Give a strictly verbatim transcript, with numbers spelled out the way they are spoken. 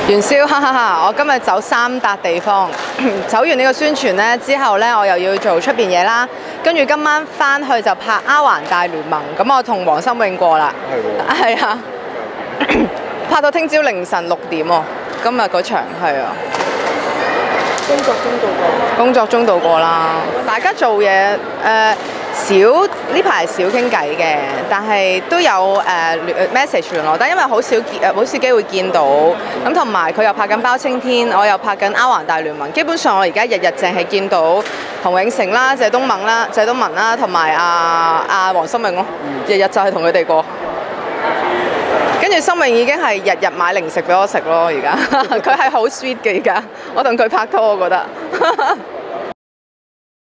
元宵，哈哈哈！我今日走三笪地方，走完呢個宣傳咧之後咧，我又要做出邊嘢啦。跟住今晚翻去就拍《丫環大聯盟》，咁我同黃心穎過啦。係喎。係啊。拍到聽朝凌晨六點喎，今日嗰場係啊。 工作中度過。 工作中度過啦，大家做嘢誒。呃少呢排少傾偈嘅，但係都有誒、呃、message 聯絡，但因為好少見誒，好少機會見到。咁同埋佢又拍緊包青天，我又拍緊丫環大聯盟。基本上我而家日日淨係見到洪永城啦、謝東閔啦、謝東閔啦，同埋阿阿黃心穎咯。日日就係同佢哋過。跟住心穎已經係日日買零食俾我食咯，而家佢係好 sweet 嘅而家。我同佢拍拖，我覺得。